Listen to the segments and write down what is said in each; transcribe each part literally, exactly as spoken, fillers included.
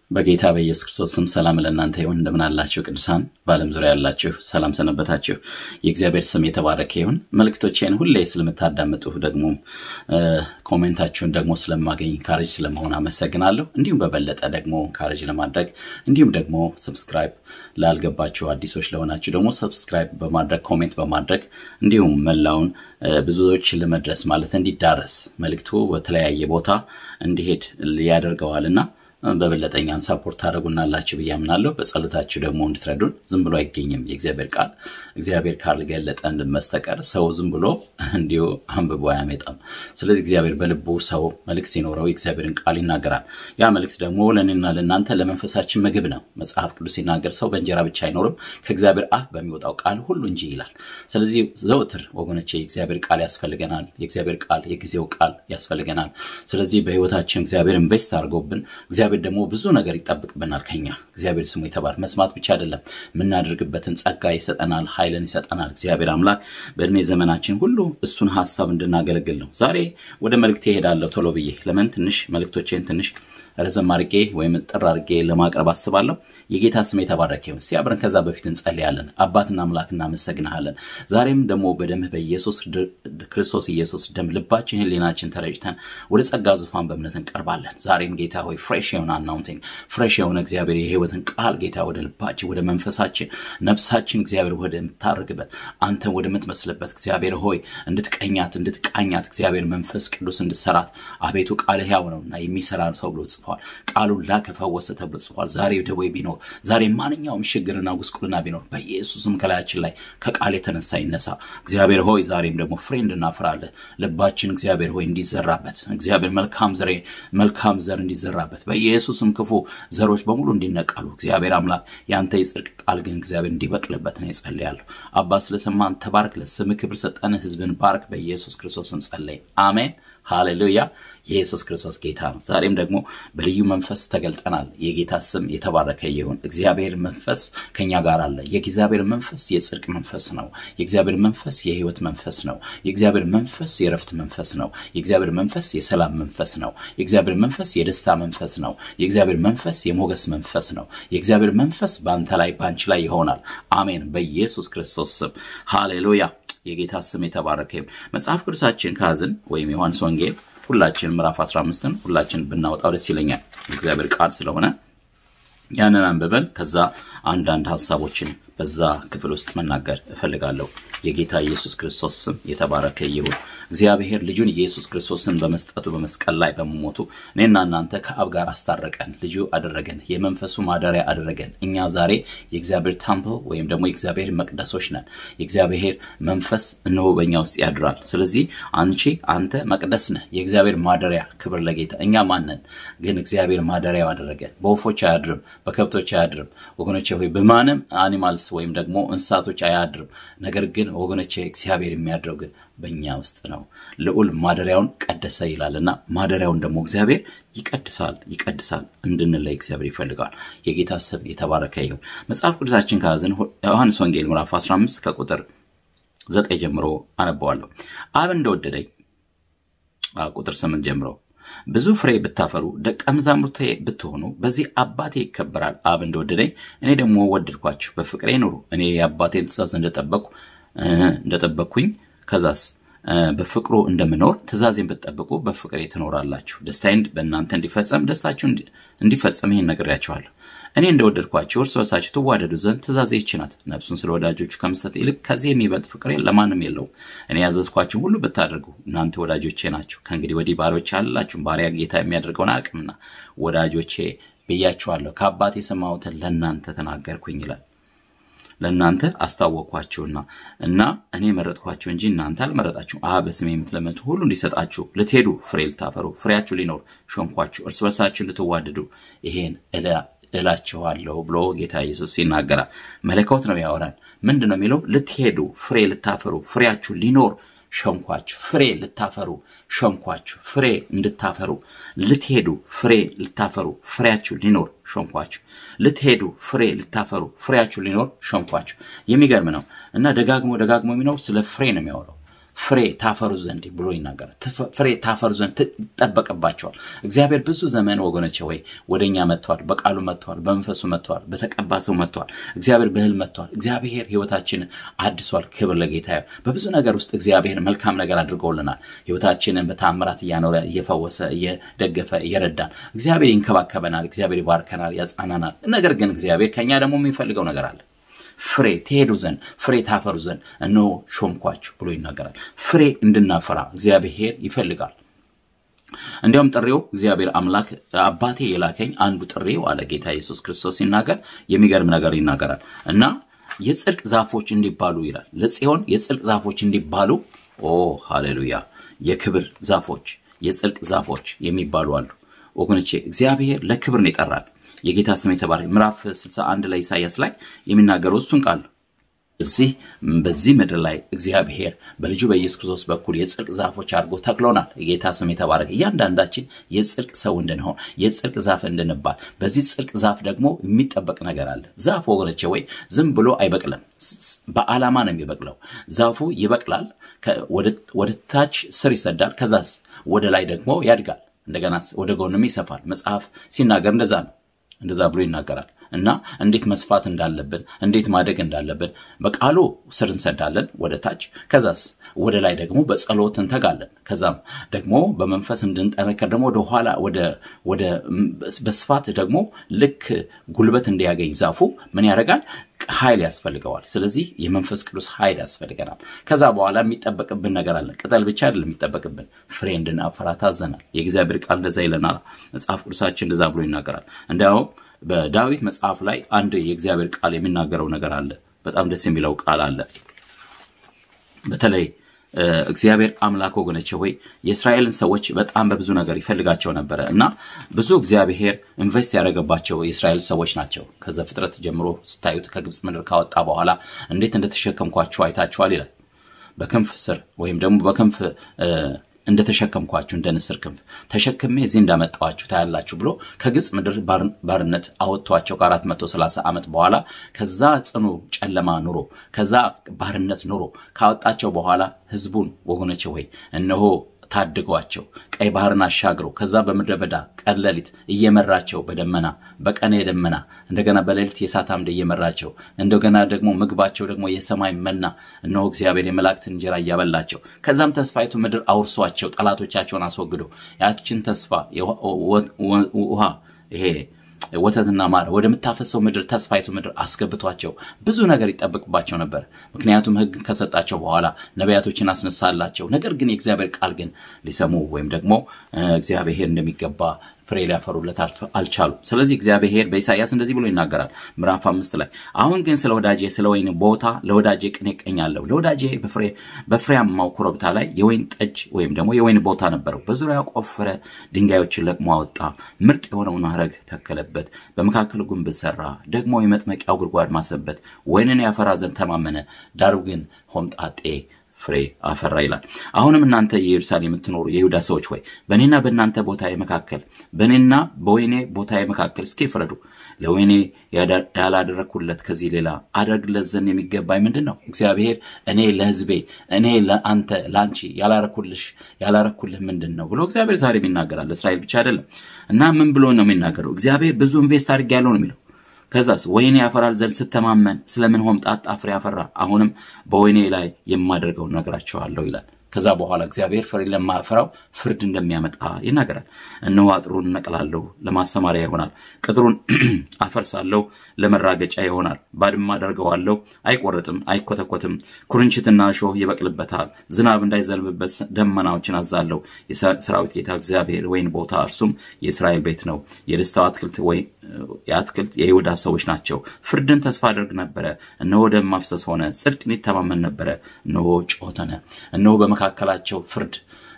በጌታ በኢየሱስ ክርስቶስ ስም ሰላም ለእናንተ ይሁን። እንደምን አላችሁ ቅዱሳን? በዓለም ዙሪያ ያላችሁ ሰላም ሰነበታችሁ። የእግዚአብሔር ስም የተባረከ ይሁን። መልእክቶቼን ሁሌ ስለምታዳምጡ ደግሞ ኮሜንታችሁን ደግሞ ስለማገኝ ካሬጅ ስለመሆን አመሰግናለሁ። እንዲሁም በበለጠ ደግሞ ካሬጅ ለማድረግ እንዲሁም ደግሞ ሰብስክራይብ ላልገባችሁ አዲሶች ለሆናችሁ ደግሞ ሰብስክራይብ በማድረግ ኮሜንት በማድረግ እንዲሁም መላውን ብዙዎች ለመድረስ ማለት እንዲዳረስ መልእክቱ በተለያየ ቦታ እንዲሄድ ያደርገዋልና በበለጠኛን ሰፖርት አድርጉናላችሁ በያምናለሁ። በጸሎታችሁ ደግሞ እንድትረዱን ዝም ብሎ አይገኝም የእግዚአብሔር ቃል። እግዚአብሔር ቃል ገለጠ እንደመስተቀር ሰው ዝም ብሎ እንዲሁ አንብቦ አያመጣም። ስለዚህ እግዚአብሔር በልቡ ሰው መልእክት ሲኖረው የእግዚአብሔርን ቃል ይናገራል። ያ መልእክት ደግሞ ለኔና ለእናንተ ለመንፈሳችን ምግብ ነው። መጽሐፍ ቅዱስ ሲናገር ሰው በእንጀራ ብቻ አይኖርም ከእግዚአብሔር አፍ በሚወጣው ቃል ሁሉ እንጂ ይላል። ስለዚህ ዘወትር ወገኖቼ የእግዚአብሔር ቃል ያስፈልገናል። የእግዚአብሔር ቃል የጊዜው ቃል ያስፈልገናል። ስለዚህ በህይወታችን እግዚአብሔር ኢንቨስት አድርጎብን እግዚአብሔር ደግሞ ብዙ ነገር ይጠብቅብናል ከኛ። እግዚአብሔር ስሙ ይተባረክ። መስማት ብቻ አይደለም ምናደርግበትን ጸጋ ይሰጠናል፣ ኃይልን ይሰጠናል። እግዚአብሔር አምላክ በእድሜ ዘመናችን ሁሉ እሱን ሐሳብ እንድናገለግል ነው። ዛሬ ወደ መልእክቴ ሄዳለሁ ቶሎ ብዬ። ለምን ትንሽ መልእክቶቼን ትንሽ ረዘም አድርጌ ወይም ጥር አድርጌ ለማቅረብ አስባለሁ። የጌታ ስም የተባረከ ይሁን። ሲያብረን ከዛ በፊት እንጸልያለን። አባትና አምላክ እናመሰግናለን። ዛሬም ደግሞ በደምህ በኢየሱስ ክርስቶስ ኢየሱስ ደም ልባችን ህሊናችን ተረጭተን ወደ ጸጋ ዙፋን በእምነት እንቀርባለን። ዛሬም ጌታ ሆይ ፍሬሽ የሆነ አናውንቲንግ ፍሬሽ የሆነ እግዚአብሔር የህይወትን ቃል ጌታ ወደ ልባችን ወደ መንፈሳችን ነፍሳችን እግዚአብሔር ወደ ምታርግበት አንተ ወደ ምትመስልበት እግዚአብሔር ሆይ እንድትቀኛት እንድትቃኛት እግዚአብሔር መንፈስ ቅዱስ እንድትሰራት አቤቱ ቃልህ ያው ነውና የሚሰራ ሰው ብሎ ጽፏል። ቃሉን ላከፈወሰ ተብሎ ጽፏል። ዛሬ ደዌ ቢኖር ዛሬ ማንኛውም ችግርና ጉስቁልና ቢኖር በኢየሱስም ከላያችን ላይ ከቃል የተነሳ ይነሳ። እግዚአብሔር ሆይ ዛሬም ደግሞ ፍሬ እንድናፈራለን ልባችን እግዚአብሔር ሆይ እንዲዘራበት እግዚአብሔር መልካም ዘር መልካም ዘር እንዲዘራበት በኢየሱስም ክፉ ዘሮች በሙሉ እንዲነቀሉ እግዚአብሔር አምላክ ያንተ የጽድቅ ቃል ግን እግዚአብሔር እንዲበቅልበት ነው ጸልያለሁ። አባ ስለሰማን ተባረክ። ለስም ክብር ሰጠን። ህዝብን ባርክ። በኢየሱስ ክርስቶስ ስም ጸልይ አሜን። ሃሌሉያ። ኢየሱስ ክርስቶስ ጌታ ነው። ዛሬም ደግሞ በልዩ መንፈስ ተገልጠናል። የጌታ ስም የተባረከ ይሁን። እግዚአብሔር መንፈስ ከኛ ጋር አለ። የእግዚአብሔር መንፈስ የጽድቅ መንፈስ ነው። የእግዚአብሔር መንፈስ የህይወት መንፈስ ነው። የእግዚአብሔር መንፈስ የረፍት መንፈስ ነው። የእግዚአብሔር መንፈስ የሰላም መንፈስ ነው። የእግዚአብሔር መንፈስ የደስታ መንፈስ ነው። የእግዚአብሔር መንፈስ የሞገስ መንፈስ ነው። የእግዚአብሔር መንፈስ ባንተ ላይ ባንቺ ላይ ይሆናል። አሜን በኢየሱስ ክርስቶስ ስም ሃሌሉያ። የጌታ ስም የተባረከ ይሁን። መጽሐፍ ቅዱሳችን ካዝን ወይም ዮሐንስ ወንጌል ሁላችን ምዕራፍ አስራ አምስትን ሁላችን ብናወጣው ደስ ይለኛል። እግዚአብሔር ቃል ስለሆነ ያንን አንብበን ከዛ አንድ አንድ ሐሳቦችን በዛ ክፍል ውስጥ መናገር እፈልጋለሁ። የጌታ ኢየሱስ ክርስቶስ ስም የተባረከ ይሁን። እግዚአብሔር ልጁን ኢየሱስ ክርስቶስን በመስጠቱ በመስቀል ላይ በመሞቱ እኔና እናንተ ከአብ ጋር አስታረቀን፣ ልጁ አደረገን፣ የመንፈሱ ማደሪያ አደረገን። እኛ ዛሬ የእግዚአብሔር ታምፕል ወይም ደግሞ የእግዚአብሔር መቅደሶች ነን። የእግዚአብሔር መንፈስ ነው በእኛ ውስጥ ያድራል። ስለዚህ አንቺ አንተ መቅደስ ነህ፣ የእግዚአብሔር ማደሪያ። ክብር ለጌታ። እኛ ማንነን ግን እግዚአብሔር ማደሪያው አደረገን። በወፎች አያድርም፣ በከብቶች አያድርም ወገኖቼ ሆይ በማንም አኒማልስ ወይም ደግሞ እንስሳቶች አያድርም። ነገር ግን ወገኖቼ እግዚአብሔር የሚያድረው ግን በእኛ ውስጥ ነው። ልዑል ማደሪያውን ቀደሰ ይላልና ማደሪያውን ደግሞ እግዚአብሔር ይቀድሳል ይቀድሳል እንድንለይ እግዚአብሔር ይፈልጋል። የጌታ ስም የተባረከ ይሁን። መጽሐፍ ቅዱሳችን ካዝን ዮሐንስ ወንጌል ምዕራፍ አስራ አምስት ከቁጥር ዘጠኝ ጀምሮ አነባዋለሁ። አብ እንደወደደኝ ቁጥር ስምንት ጀምሮ ብዙ ፍሬ ብታፈሩ ደቀ መዛሙርቴ ብትሆኑ በዚህ አባቴ ይከበራል። አብ እንደወደደኝ እኔ ደግሞ ወደድኳችሁ፣ በፍቅሬ ኑሩ። እኔ የአባቴን ትእዛዝ እንደጠበቅኩ እንደጠበቅኩኝ ከዛስ በፍቅሩ እንደምኖር ትእዛዜን ብትጠብቁ በፍቅሬ ትኖራላችሁ። ደስታዬን በእናንተ እንዲፈጸም ደስታችሁ እንዲፈጸም ይሄን ነግሬያችኋለሁ። እኔ እንደወደድኳችሁ እርስ በርሳችሁ ትዋደዱ ዘንድ ትእዛዜ ይህች ናት። ነፍሱን ስለ ወዳጆቹ ከመስጠት ይልቅ ከዚህ የሚበልጥ ፍቅር ለማንም የለውም። እኔ ያዘዝኳችሁ ሁሉ ብታደርጉ እናንተ ወዳጆቼ ናችሁ። ከእንግዲህ ወዲህ ባሪያዎች አይደላችሁም፣ ባሪያ ጌታ የሚያደርገውን አያውቅምና ወዳጆቼ ብያችኋለሁ። ከአባቴ የሰማሁትን ለእናንተ ተናገርኩኝ ይላል። ለእናንተ አስታወቅኳችሁና እና እኔ መረጥኳችሁ እንጂ እናንተ አልመረጣችሁም። አብ በስሜ የምትለምኑት ሁሉ እንዲሰጣችሁ ልትሄዱ ፍሬ ልታፈሩ ፍሬያችሁ ሊኖር ሾምኳችሁ። እርስ በርሳችሁ እንድትዋደዱ ይሄን እላ እላችኋለሁ ብሎ ጌታ ኢየሱስ ይናገራል። መለኮት ነው ያወራል። ምንድነው የሚለው? ልትሄዱ ፍሬ ልታፈሩ ፍሬያችሁ ሊኖር ሾምኳችሁ። ፍሬ ልታፈሩ ሾምኳችሁ። ፍሬ እንድታፈሩ ልትሄዱ ፍሬ ልታፈሩ ፍሬያችሁ ሊኖር ሾምኳችሁ። ልትሄዱ ፍሬ ልታፈሩ ፍሬያችሁ ሊኖር ሾምኳችሁ። የሚገርም ነው እና ደጋግሞ ደጋግሞ የሚለው ስለ ፍሬ ነው የሚያወራው። ፍሬ ታፈሩ ዘንድ ብሎ ይናገራል ፍሬ ታፈሩ ዘንድ ተጠበቀባቸዋል እግዚአብሔር ብዙ ዘመን ወገኖቼ ወይ ወደኛ መጥቷል በቃሉ መጥቷል በመንፈሱ መጥቷል በተቀባሰው መጥቷል እግዚአብሔር በህል መጥቷል እግዚአብሔር ህይወታችንን አድሷል ክብር ለጌታ ይሁን በብዙ ነገር ውስጥ እግዚአብሔር መልካም ነገር አድርጎልናል ህይወታችንን በታምራት ያኖረ እየፈወሰ እየደገፈ እየረዳን እግዚአብሔር ይንከባከበናል እግዚአብሔር ይባርከናል ያጽናናናል ነገር ግን እግዚአብሔር ከኛ ደግሞ የሚፈልገው ነገር አለ ፍሬ ትሄዱ ዘንድ ፍሬ ታፈሩ ዘንድ እነሆ ሾምኳችሁ ብሎ ይናገራል ፍሬ እንድናፈራ እግዚአብሔር ይፈልጋል እንዲያውም ጥሪው እግዚአብሔር አምላክ አባቴ የላከኝ አንዱ ጥሪው አለ ጌታ ኢየሱስ ክርስቶስ ይናገር የሚገርም ነገር ይናገራል እና የጽድቅ ዛፎች እንዲባሉ ይላል ለጽዮን የጽድቅ ዛፎች እንዲባሉ ኦ ሃሌሉያ የክብር ዛፎች የጽድቅ ዛፎች የሚባሉ አሉ ወገኖቼ እግዚአብሔር ለክብር ነው ይጠራል የጌታ ስም የተባረከ ምዕራፍ ስልሳ አንድ ላይ ኢሳይያስ ላይ የሚናገረው እሱን ቃል እዚህ በዚህ ምድር ላይ እግዚአብሔር በልጁ በኢየሱስ ክርስቶስ በኩል የጽድቅ ዛፎች አድርጎ ተክሎናል የጌታ ስም የተባረከ ያንዳንዳችን የጽድቅ ሰው እንድንሆን የጽድቅ ዛፍ እንድንባል በዚህ ጽድቅ ዛፍ ደግሞ የሚጠበቅ ነገር አለ ዛፍ ወገኖቼ ወይ ዝም ብሎ አይበቅልም በአላማ ነው የሚበቅለው ዛፉ ይበቅላል ወደ ወደ ታች ስር ይሰዳል ከዛስ ወደ ላይ ደግሞ ያድጋል እንደገና ወደ ጎንም ይሰፋል መጽሐፍ ሲናገር እንደዛ ነው እንደዛ ብሎ ይናገራል እና እንዴት መስፋት እንዳለብን እንዴት ማደግ እንዳለብን በቃሉ ስር እንሰዳለን ወደ ታች ከዛስ ወደ ላይ ደግሞ በጸሎት እንተጋለን ከዛም ደግሞ በመንፈስ እንድንጠነከር ደግሞ ወደ ኋላ ወደ ወደ በስፋት ደግሞ ልክ ጉልበት እንዲያገኝ ዛፉ ምን ያደርጋል ኃይል ያስፈልገዋል ስለዚህ የመንፈስ ቅዱስ ኃይል ያስፈልገናል ከዛ በኋላ የሚጠበቅብን ነገር አለ ቅጠል ብቻ አይደለም የሚጠበቅብን ፍሬ እንድናፈራ ታዘናል የእግዚአብሔር ቃል እንደዛ ይለናል መጽሐፍ ቅዱሳችን እንደዛ ብሎ ይናገራል እንደው በዳዊት መጽሐፍ ላይ አንድ የእግዚአብሔር ቃል የሚናገረው ነገር አለ በጣም ደስ የሚለው ቃል አለ በተለይ እግዚአብሔር አምላክ ወገኖቼ ሆይ የእስራኤልን ሰዎች በጣም በብዙ ነገር ይፈልጋቸው ነበር እና ብዙ እግዚአብሔር ኢንቨስት ያደረገባቸው የእስራኤል ሰዎች ናቸው ከዛ ፍጥረት ጀምሮ ስታዩት ከግብጽ ምድር ካወጣ በኋላ እንዴት እንደተሸከምኳቸው አይታችኋል ይላል በክንፍ ስር ወይም ደግሞ በክንፍ እንደተሸከምኳችሁ እንደነስር ክንፍ ተሸክሜ እዚህ እንዳመጣዋችሁ ታያላችሁ ብሎ ከግብጽ ምድር ባርነት አወጣቸው ከአራት መቶ ሰላሳ ዓመት በኋላ ከዛ ጽኑ ጨለማ ኑሮ ከዛ ባርነት ኑሮ ካወጣቸው በኋላ ህዝቡን ወገኖቼ ሆይ እነሆ ታድጓቸው ቀይ ባህርን አሻግሮ ከዛ በመደበዳ ቀለሊት እየመራቸው በደመና በቀነ የደመና እንደገና በሌሊት የሳት አምድ እየመራቸው እንደገና ደግሞ ምግባቸው ደግሞ የሰማይ መና እነሆ እግዚአብሔር የመላእክት እንጀራ ያበላቸው ከዛም ተስፋይቱ ምድር አውርሷቸው ጠላቶቻቸውን አስወግዶ ያችን ተስፋ ውሃ ይሄ ወተትና ማር ወደ መታፈሰው ምድር ተስፋይቱ ምድር አስገብቷቸው ብዙ ነገር ይጠብቅባቸው ነበር ምክንያቱም ህግ ከሰጣቸው በኋላ ነቢያቶችን አስነሳላቸው ነገር ግን የእግዚአብሔር ቃል ግን ሊሰሙ ወይም ደግሞ እግዚአብሔር እንደሚገባ ፍሬ ሊያፈሩለት አልቻሉ ስለዚህ እግዚአብሔር በኢሳይያስ እንደዚህ ብሎ ይናገራል ምዕራፍ አምስት ላይ አሁን ግን ስለ ወዳጄ ስለ ወይን ቦታ ለወዳጄ ቅኔ ቀኛለሁ ለወዳጄ በፍሬ በፍሬያማው ኮረብታ ላይ የወይን ጠጅ ወይም ደግሞ የወይን ቦታ ነበረው በዙሪያው ቆፈረ ድንጋዮችን ለቅሞ አወጣ ምርጥ የሆነውን ሐረግ ተከለበት በመካከሉ ግንብ ሰራ ደግሞ የመጥመቂያው ጉድጓድ ማሰበት ወይንን ያፈራ ዘንድ ተማመነ ዳሩ ግን ሆምጣጤ ፍሬ አፈራ ይላል አሁንም እናንተ የኢየሩሳሌም የምትኖሩ የይሁዳ ሰዎች ሆይ በእኔና በእናንተ ቦታዬ መካከል በእኔና በወይኔ ቦታዬ መካከል እስኪ ፍረዱ ለወይኔ ያላደረኩለት ከዚህ ሌላ አደርግለት ዘንድ የሚገባኝ ምንድነው እግዚአብሔር እኔ ለሕዝቤ እኔ ለአንተ ላንቺ ያላረኩልሽ ያላረኩልህ ምንድነው ብሎ እግዚአብሔር ዛሬ ይናገራል እስራኤል ብቻ አይደለም እና ምን ብሎ ነው የሚናገረው እግዚአብሔር ብዙ ኢንቨስት አድርጌያለሁ ነው የሚለው ከዛስ ወይኔ ያፈራል ዘል ስተማመን ስለምን ሆምጣጣ ፍሬ ያፈራ አሁንም በወይኔ ላይ የማደርገው ነገራቸዋለሁ ይላል ከዛ በኋላ እግዚአብሔር ፍሬ ለማፈራው ፍርድ እንደሚያመጣ ይናገራል እነሆ አጥሩን ነቅላለሁ ለማሰማሪያ ይሆናል ቅጥሩን አፈርሳለሁ ለመራገጫ ይሆናል ባድማ አደርገዋለሁ አይቆረጥም አይኮተኮትም ኩርንችትና ሾህ ይበቅልበታል ዝናብ እንዳይዘንብበት ደመናዎችን አዛለሁ የሰራዊት ጌታ እግዚአብሔር ወይን ቦታ እርሱም የእስራኤል ቤት ነው የደስታው አትክልት ወይ ያትክልት የይሁዳ ሰዎች ናቸው ፍርድን ተስፋ አድርግ ነበር እነሆ ደም ማፍሰስ ሆነ ጽድቅን ይተማመን ነበር እነሆ ጮተነ እነሆ በመካከላቸው ፍርድ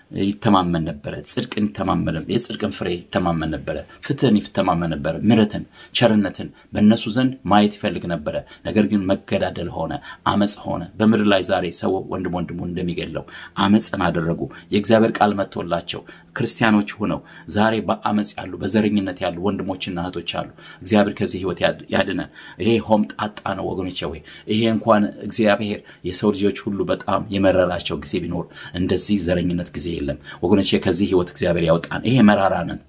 ይተማመን ነበር ጽድቅን ይተማመን ነበር የጽድቅን ፍሬ ይተማመን ነበር ፍትህን ይተማመን ነበር ምሕረትን ቸርነትን በእነሱ ዘንድ ማየት ይፈልግ ነበር ነገር ግን መገዳደል ሆነ አመጽ ሆነ በምድር ላይ ዛሬ ሰው ወንድም ወንድሙ እንደሚገለው አመጽን አደረጉ የእግዚአብሔር ቃል መጥቶላቸው ክርስቲያኖች ሆነው ዛሬ በአመጽ ያሉ በዘረኝነት ያሉ ወንድሞችና እህቶች አሉ እግዚአብሔር ከዚህ ህይወት ያድነ ይሄ ሆምጣጣ ነው ወገኖቼ ወይ ይሄ እንኳን እግዚአብሔር የሰው ልጆች ሁሉ በጣም የመረራቸው ጊዜ ቢኖር እንደዚህ ዘረኝነት ጊዜ የለም ወገኖቼ ከዚህ ህይወት እግዚአብሔር ያውጣን ይሄ መራራነን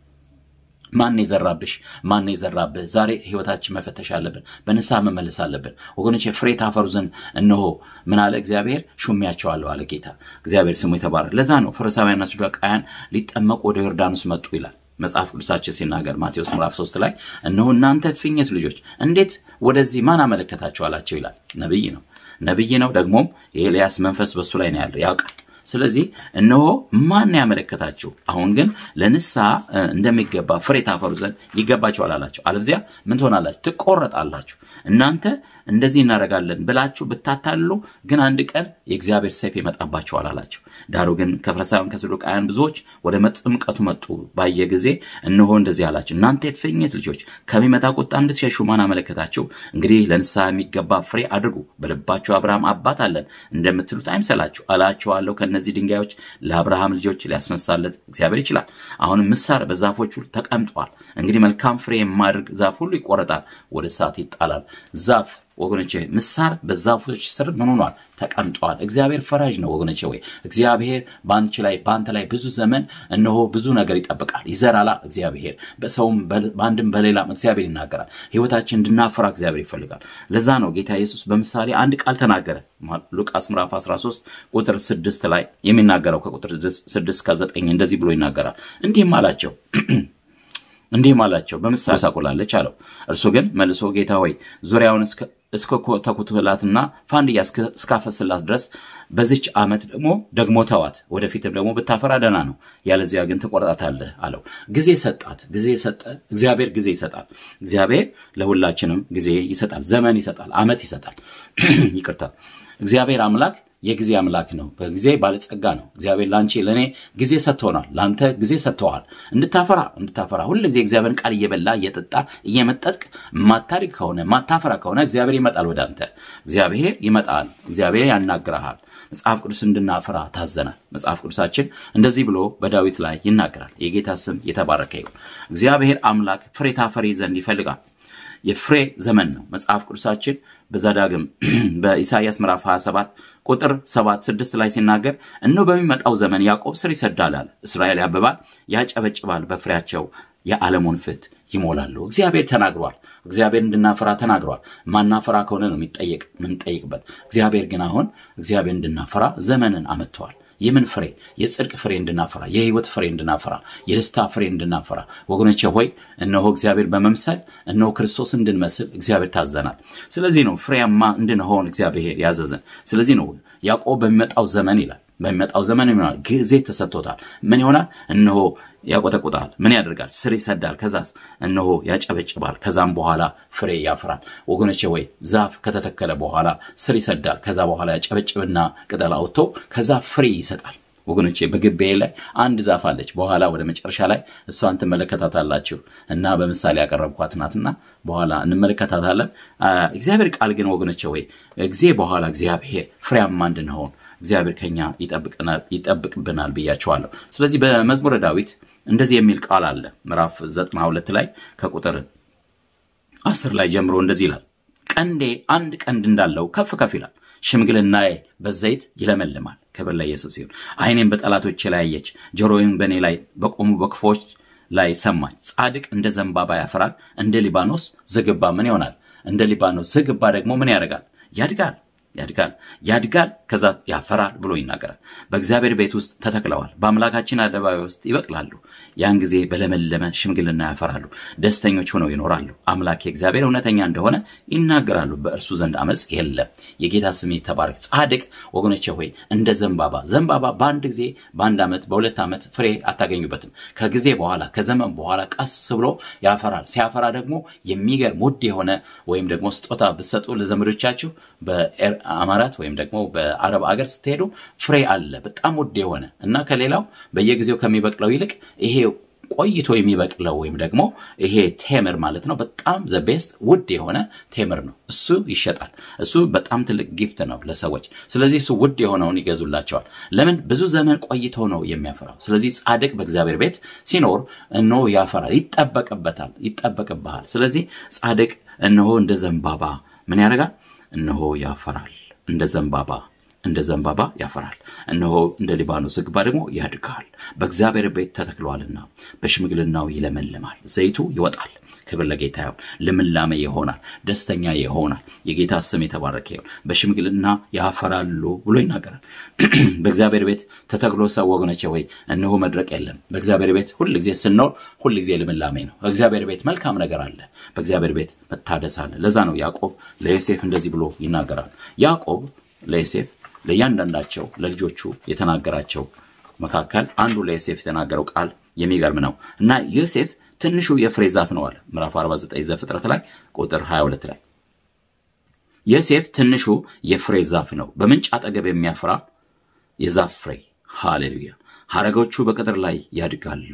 ማን ይዘራብሽ ማን ይዘራብህ ዛሬ ህይወታችን መፈተሽ አለብን በንስሐ መመለስ አለብን ወገኖቼ ፍሬ ታፈሩ ዘንድ እነሆ ምን አለ እግዚአብሔር ሹሚያቸዋለሁ አለ ጌታ እግዚአብሔር ስሙ ይተባረክ ለዛ ነው ፈሪሳውያንና ሰዱቃውያን ሊጠመቁ ወደ ዮርዳኖስ መጡ ይላል መጽሐፍ ቅዱሳችን ሲናገር ማቴዎስ ምዕራፍ ሶስት ላይ እነሆ እናንተ ፍኝት ልጆች እንዴት ወደዚህ ማን አመለከታችሁ አላቸው ይላል ነብይ ነው ነብይ ነው ደግሞም የኤልያስ መንፈስ በሱ ላይ ነው ያለው ያውቃል ስለዚህ እነሆ ማን ያመለከታችሁ አሁን ግን ለንስሐ እንደሚገባ ፍሬ ታፈሩ ዘንድ ይገባችኋል አላቸው አለዚያ ምን ትሆናላችሁ ትቆረጣላችሁ እናንተ እንደዚህ እናረጋለን ብላችሁ ብታታሉ ግን አንድ ቀን የእግዚአብሔር ሰይፍ ይመጣባችኋል አላቸው ዳሩ ግን ከፈሪሳውያን ከሰዱቃውያን ብዙዎች ወደ መጥምቀቱ መጡ ባየ ጊዜ እነሆ እንደዚህ አላቸው እናንተ የፍኝት ልጆች ከሚመጣ ቁጣ እንድትሸሹ ማን አመለከታችሁ እንግዲህ ለንስሐ የሚገባ ፍሬ አድርጉ በልባችሁ አብርሃም አባት አለን እንደምትሉት አይምሰላችሁ አላችኋለሁ ከነዚህ ድንጋዮች ለአብርሃም ልጆች ሊያስነሳለት እግዚአብሔር ይችላል አሁን ምሳር በዛፎች ሁሉ ተቀምጧል እንግዲህ መልካም ፍሬ የማያደርግ ዛፍ ሁሉ ይቆረጣል ወደ እሳት ይጣላል ዛፍ ወገኖቼ ምሳር በዛፎች ስር ምን ሆኗል ተቀምጧል እግዚአብሔር ፈራጅ ነው ወገኖቼ ወይ እግዚአብሔር ባንቺ ላይ ባንተ ላይ ብዙ ዘመን እነሆ ብዙ ነገር ይጠብቃል ይዘራላ እግዚአብሔር በሰውም ባንድም በሌላም እግዚአብሔር ይናገራል ህይወታችን እንድናፈራ እግዚአብሔር ይፈልጋል ለዛ ነው ጌታ ኢየሱስ በምሳሌ አንድ ቃል ተናገረ ሉቃስ ምዕራፍ አስራ ሶስት ቁጥር ስድስት ላይ የሚናገረው ከቁጥር ስድስት እስከ ዘጠኝ እንደዚህ ብሎ ይናገራል እንዲህም አላቸው እንዲህ ማላቸው በመሳለ ሳቆላለች አለው እርሱ ግን መልሶ ጌታ ሆይ ዙሪያውን እስከ እስከ ተኩትላትና ፋንዲያ እስካፈስላት ድረስ በዚች አመት ደግሞ ደግሞ ተዋት ወደፊትም ደግሞ በታፈራ ደና ነው ያለዚያ ግን ተቆርጣታለህ አለው ጊዜ ሰጣት ጊዜ ሰጠ እግዚአብሔር ጊዜ ይሰጣል እግዚአብሔር ለሁላችንም ጊዜ ይሰጣል ዘመን ይሰጣል አመት ይሰጣል ይቅርታ እግዚአብሔር አምላክ የጊዜ አምላክ ነው በጊዜ ባለጸጋ ነው እግዚአብሔር ላንቺ ለኔ ጊዜ ሰጥቶናል ላንተ ጊዜ ሰጥቷል እንድታፈራ እንድታፈራ ሁሉ ጊዜ እግዚአብሔርን ቃል እየበላ እየጠጣ እየመጠጥቅ ማታሪክ ከሆነ ማታፈራ ከሆነ እግዚአብሔር ይመጣል ወዳንተ እግዚአብሔር ይመጣል እግዚአብሔር ያናግራሃል መጽሐፍ ቅዱስ እንድናፈራ ታዘናል መጽሐፍ ቅዱሳችን እንደዚህ ብሎ በዳዊት ላይ ይናገራል የጌታ ስም የተባረከ ይሁን እግዚአብሔር አምላክ ፍሬ ታፈሪ ዘንድ ይፈልጋል የፍሬ ዘመን ነው መጽሐፍ ቅዱሳችን በዛዳግም በኢሳይያስ ምዕራፍ ሃያ ሰባት ቁጥር ሰባት ስድስት ላይ ሲናገር እነሆ በሚመጣው ዘመን ያዕቆብ ስር ይሰዳል እስራኤል ያብባል ያጨበጭባል በፍሬያቸው የዓለሙን ፍት ይሞላሉ እግዚአብሔር ተናግሯል እግዚአብሔር እንድናፈራ ተናግሯል ማናፈራ ከሆነ ነው የሚጠየቅ ምን ጠይቅበት እግዚአብሔር ግን አሁን እግዚአብሔር እንድናፈራ ዘመንን አመጣዋል የምን ፍሬ የጽድቅ ፍሬ እንድናፈራ የህይወት ፍሬ እንድናፈራ የደስታ ፍሬ እንድናፈራ ወገኖቼ ሆይ እነሆ እግዚአብሔር በመምሰል እነሆ ክርስቶስ እንድንመስል እግዚአብሔር ታዘናል ስለዚህ ነው ፍሬያማ እንድንሆን እግዚአብሔር ያዘዘን ስለዚህ ነው ያዕቆብ በሚመጣው ዘመን ይላል በሚመጣው ዘመን ይሆናል ጊዜ ተሰጥቶታል ምን ይሆናል እነሆ ያቆጠቁጣል ምን ያደርጋል ስር ይሰዳል ከዛስ እነሆ ያጨበጭባል ከዛም በኋላ ፍሬ ያፈራል ወገኖቼ ወይ ዛፍ ከተተከለ በኋላ ስር ይሰዳል ከዛ በኋላ ያጨበጭብና ቅጠል አውጥቶ ከዛ ፍሬ ይሰጣል ወገኖቼ በግቤ ላይ አንድ ዛፍ አለች በኋላ ወደ መጨረሻ ላይ እሷን ተመለከታታላችሁ እና በመሳሌ ያቀርብኳት ናትና በኋላ እንመለከታታለን እግዚአብሔር ቃል ግን ወገኖቼ ወይ ጊዜ በኋላ እግዚአብሔር ፍሬያማ እንድንሆን እግዚአብሔር ከኛ ይጠብቀናል ይጠብቅብናል ብያቸዋለሁ ስለዚህ በመዝሙረ ዳዊት እንደዚህ የሚል ቃል አለ ምዕራፍ ዘጠና ሁለት ላይ ከቁጥር አስር ላይ ጀምሮ እንደዚህ ይላል ቀንዴ አንድ ቀንድ እንዳለው ከፍ ከፍ ይላል ሽምግልናዬ በዘይት ይለመልማል ክብር ለኢየሱስ ይሁን አይኔም በጠላቶቼ ላይ አየች ጆሮዬም በኔ ላይ በቆሙ በክፎች ላይ ሰማች ጻድቅ እንደ ዘንባባ ያፈራል እንደ ሊባኖስ ዝግባ ምን ይሆናል እንደ ሊባኖስ ዝግባ ደግሞ ምን ያደርጋል ያድጋል ያድጋል ያድጋል ከዛ ያፈራል ብሎ ይናገራል በእግዚአብሔር ቤት ውስጥ ተተክለዋል በአምላካችን አደባባይ ውስጥ ይበቅላሉ ያን ጊዜ በለመለመ ሽምግልና ያፈራሉ ደስተኞች ሆነው ይኖራሉ አምላክ የእግዚአብሔር እውነተኛ እንደሆነ ይናገራሉ በእርሱ ዘንድ አመጽ የለም የጌታ ስም ይተባረክ ጻድቅ ወገኖቼ ሆይ እንደ ዘንባባ ዘንባባ በአንድ ጊዜ በአንድ አመት በሁለት አመት ፍሬ አታገኙበትም ከጊዜ በኋላ ከዘመን በኋላ ቀስ ብሎ ያፈራል ሲያፈራ ደግሞ የሚገርም ውድ የሆነ ወይም ደግሞ ስጦታ ብትሰጡ ለዘመዶቻችሁ በ አማራት ወይም ደግሞ በአረብ አገር ስትሄዱ ፍሬ አለ በጣም ውድ የሆነ እና ከሌላው በየጊዜው ከሚበቅለው ይልቅ ይሄ ቆይቶ የሚበቅለው ወይም ደግሞ ይሄ ቴምር ማለት ነው በጣም ዘ ቤስት ውድ የሆነ ቴምር ነው እሱ ይሸጣል እሱ በጣም ትልቅ ጊፍት ነው ለሰዎች ስለዚህ እሱ ውድ የሆነውን ይገዙላቸዋል ለምን ብዙ ዘመን ቆይቶ ነው የሚያፈራው ስለዚህ ጻድቅ በእግዚአብሔር ቤት ሲኖር እነሆ ያፈራል ይጠበቅበታል ይጠበቅብሃል ስለዚህ ጻድቅ እነሆ እንደ ዘንባባ ምን ያደርጋል እነሆ ያፈራል እንደ ዘንባባ እንደ ዘንባባ ያፈራል እነሆ እንደ ሊባኖስ ዝግባ ደግሞ ያድጋል በእግዚአብሔር ቤት ተተክሏልና በሽምግልናው ይለመልማል ዘይቱ ይወጣል ክብር ለጌታ ይሁን ለምላሜ ይሆናል ደስተኛ ይሆናል የጌታ ስም የተባረከ ይሁን በሽምግልና ያፈራሉ ብሎ ይናገራል በእግዚአብሔር ቤት ተተክሎ ሰው ወገኖቼ ወይ እነሆ መድረቅ የለም በእግዚአብሔር ቤት ሁሉ ጊዜ ስንኖር ሁሉ ጊዜ ለምላሜ ነው በእግዚአብሔር ቤት መልካም ነገር አለ በእግዚአብሔር ቤት መታደስ አለ ለዛ ነው ያዕቆብ ለዮሴፍ እንደዚህ ብሎ ይናገራል ያዕቆብ ለዮሴፍ ለያንዳንዳቸው ለልጆቹ የተናገራቸው መካከል አንዱ ለዮሴፍ የተናገረው ቃል የሚገርም ነው እና ዮሴፍ ትንሹ የፍሬ ዛፍ ነው አለ ምዕራፍ አርባ ዘጠኝ ዘፍጥረት ላይ ቁጥር ሃያ ሁለት ላይ ዮሴፍ ትንሹ የፍሬ ዛፍ ነው በምንጭ አጠገብ የሚያፈራ የዛፍ ፍሬ ሃሌሉያ ሐረጎቹ በቅጥር ላይ ያድጋሉ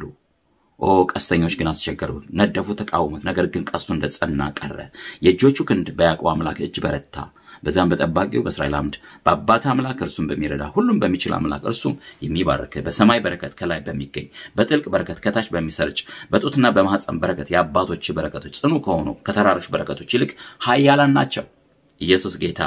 ኦ ቀስተኞች ግን አስቸገሩ ነደፉ ተቃወሙት ነገር ግን ቀስቱ እንደጸና ቀረ የእጆቹ ክንድ በያዕቆብ አምላክ እጅ በረታ በዛም በጠባቂው በእስራኤል አምድ በአባት አምላክ እርሱም በሚረዳ ሁሉም በሚችል አምላክ እርሱም የሚባርክ በሰማይ በረከት ከላይ በሚገኝ በጥልቅ በረከት ከታች በሚሰርጭ በጡትና በማህፀን በረከት የአባቶች በረከቶች ጽኑ ከሆኑ ከተራሮች በረከቶች ይልቅ ኃያላን ናቸው ኢየሱስ ጌታ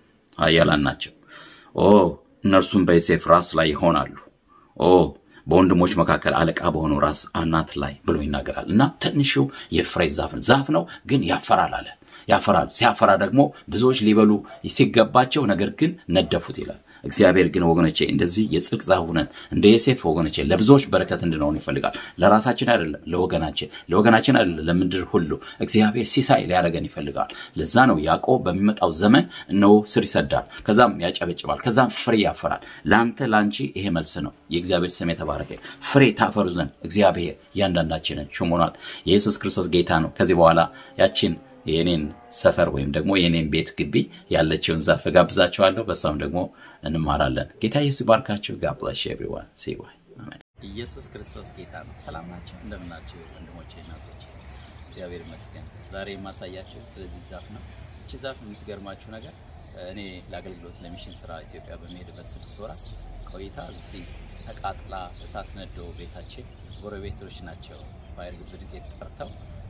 ኃያላን ናቸው ኦ እነርሱም በዮሴፍ ራስ ላይ ይሆናሉ ኦ በወንድሞች መካከል አለቃ በሆነው ራስ አናት ላይ ብሎ ይናገራል እና ትንሹ የፍሬ ዛፍ ዛፍ ነው ግን ያፈራል አለ ያፈራል ሲያፈራ ደግሞ ብዙዎች ሊበሉ ሲገባቸው ነገር ግን ነደፉት ይላል እግዚአብሔር ግን ወገኖቼ እንደዚህ የጽድቅ ዛፍ ሆነን እንደ ዮሴፍ ወገኖቼ ለብዙዎች በረከት እንድንሆን ይፈልጋል ለራሳችን አይደለም ለወገናችን ለወገናችን አይደለም ለምድር ሁሉ እግዚአብሔር ሲሳይ ሊያደርገን ይፈልጋል ለዛ ነው ያዕቆብ በሚመጣው ዘመን ነው ስር ይሰዳል ከዛም ያጨበጭባል ከዛም ፍሬ ያፈራል ላንተ ላንቺ ይሄ መልስ ነው የእግዚአብሔር ስም የተባረከ ፍሬ ታፈሩ ዘንድ እግዚአብሔር ያንዳንዳችንን ሾሞናል ኢየሱስ ክርስቶስ ጌታ ነው ከዚህ በኋላ ያቺን የኔን ሰፈር ወይም ደግሞ የኔን ቤት ግቢ ያለችውን ዛፍ ጋብዛቸዋለሁ በሷም ደግሞ እንማራለን ጌታ ኢየሱስ ይባርካችሁ God bless you everyone see you amen ኢየሱስ ክርስቶስ ጌታ ነው ሰላም ናችሁ እንደምናችሁ ወንድሞቼ እናቶቼ እግዚአብሔር ይመስገን ዛሬ ማሳያችሁ ስለዚህ ዛፍ ነው እቺ ዛፍ የምትገርማችሁ ነገር እኔ ለአገልግሎት ለሚሽን ስራ ኢትዮጵያ በመሄድበት ስድስት ወራት ቆይታ እዚህ ተቃጥላ እሳት ነዶ ቤታችን ጎረቤቶች ናቸው ፋየር ብርጌድ ጠርተው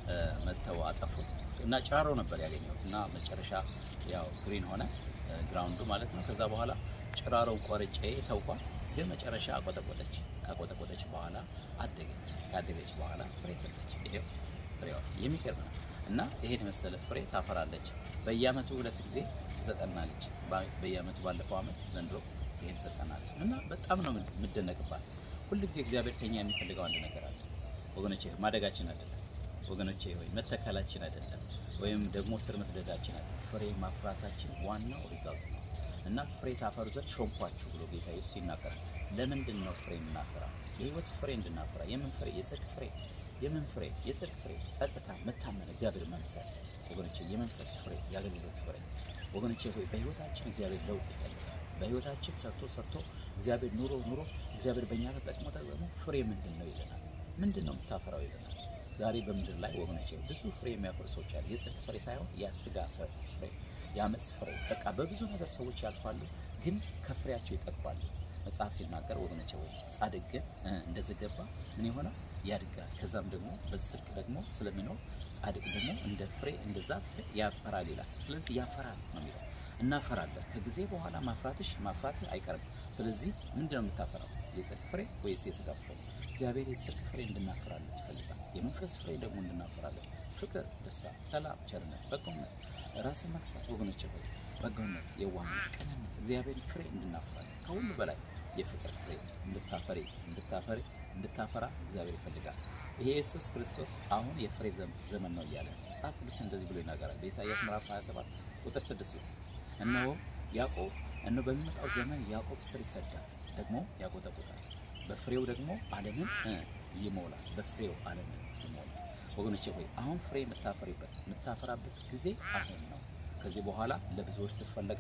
መተው አጠፉት እና ጫሮ ነበር ያገኘሁት እና መጨረሻ ያው ግሪን ሆነ ግራውንዱ ማለት ነው ከዛ በኋላ ጭራሮን ቆርጬ ተውኳት ግን መጨረሻ አቆጠቆጠች ካቆጠቆጠች በኋላ አደገች ካደገች በኋላ ፍሬ ሰጠች ይሄ ፍሬው የሚገርም ነው እና ይሄን መሰለ ፍሬ ታፈራለች በየአመቱ ሁለት ጊዜ ትሰጠናለች በየአመቱ ባለፈው አመት ዘንድሮ ይሄን ሰጠናለች እና በጣም ነው ምደነቅባት ሁሉ ጊዜ እግዚአብሔር ከኛ የሚፈልገው አንድ ነገር አለ ወገኖቼ ማደጋችን አይደለም ወገኖቼ ሆይ መተከላችን አይደለም ወይም ደግሞ ስር መስደዳችን አይደለም ፍሬ ማፍራታችን ዋናው ሪዛልት ነው እና ፍሬ ታፈሩ ዘንድ ሾምኳችሁ ብሎ ጌታ ኢየሱስ ይናገራል ለምንድን ነው ፍሬ እናፈራ የህይወት ፍሬ እንድናፈራ የምን ፍሬ የጽድቅ ፍሬ የምን ፍሬ የጽድቅ ፍሬ ጸጥታ መታመን እግዚአብሔር መምሰል ወገኖቼ የመንፈስ ፍሬ ያገልግሎት ፍሬ ወገኖቼ ሆይ በህይወታችን እግዚአብሔር ለውጥ ይፈልጋል በህይወታችን ሰርቶ ሰርቶ እግዚአብሔር ኑሮ ኑሮ እግዚአብሔር በእኛ ተጠቅሞ ተጠቅሞ ፍሬ ምንድነው ይለናል ምንድነው የምታፈራው ይለናል ዛሬ በመድር ላይ ወገኖቼ ብዙ ፍሬ የሚያፈሩ ሰዎች አሉ የጽድቅ ፍሬ ሳይሆን ያስጋ ፍሬ ያመጽ ፍሬ በቃ በብዙ ነገር ሰዎች ያልፋሉ ግን ከፍሬያቸው ይጠግባሉ መጽሐፍ ሲናገር ወገኖቼ ወይ ጻድቅ ግን እንደዘገባ ምን ይሆናል ያድጋል ከዛም ደግሞ በጽድቅ ደግሞ ስለሚኖር ጻድቅ ደግሞ እንደ ፍሬ እንደዛ ፍሬ ያፈራል ይላል ስለዚህ ያፈራል ነው የሚለው እናፈራለን ከጊዜ በኋላ ማፍራትሽ ማፍራት አይቀርም ስለዚህ ምንድነው የምታፈራው የጽድቅ ፍሬ ወይስ የሥጋ ፍሬ እግዚአብሔር የጽድቅ ፍሬ እንድናፈራለን ይፈልጋል የመንፈስ ፍሬ ደግሞ እንድናፈራለን ፍቅር ደስታ ሰላም ቸርነት በጎነት ራስን መግዛት ወገኖቼ ሆይ በጎነት የዋህነት ቅንነት እግዚአብሔር ፍሬ እንድናፈራለን ከሁሉ በላይ የፍቅር ፍሬ እንድታፈሪ እንድታፈሪ እንድታፈራ እግዚአብሔር ይፈልጋል ይሄ ኢየሱስ ክርስቶስ አሁን የፍሬ ዘመን ነው ይላል መጽሐፍ ቅዱስ እንደዚህ ብሎ ይናገራል በኢሳይያስ ምዕራፍ ሃያ ሰባት ቁጥር ስድስት እነሆ ያዕቆብ እነሆ በሚመጣው ዘመን ያዕቆብ ስር ይሰዳል ደግሞ ያቆጠቁጣል በፍሬው ደግሞ ዓለምን ይሞላል በፍሬው ዓለምን ይሞላል ወገኖቼ ሆይ አሁን ፍሬ መታፈሪበት መታፈራበት ጊዜ አሁን ነው ከዚህ በኋላ ለብዙዎች ትፈልጋለህ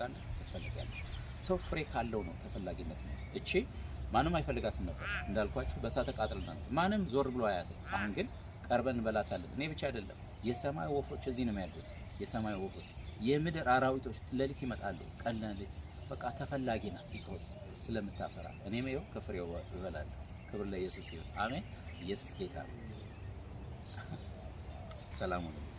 ትፈልጋለች ሰው ፍሬ ካለው ነው ተፈላጊነት ነው እቺ ማንም አይፈልጋትም ነበር እንዳልኳችሁ በሳተ ቃጥልና ነው ማንም ዞር ብሎ አያትም አሁን ግን ቀርበን በላታለን እኔ ብቻ አይደለም የሰማይ ወፎች እዚህ ነው ያሉት የሰማይ ወፎች የምድር አራዊቶች ለሊት ይመጣሉ ቀለሊት በቃ ተፈላጊና ቢኮዝ ስለምታፈራ እኔም ይኸው ከፍሬው እበላለሁ ክብር ለኢየሱስ ይሁን አሜን ኢየሱስ ጌታ ሰላም ሁኑ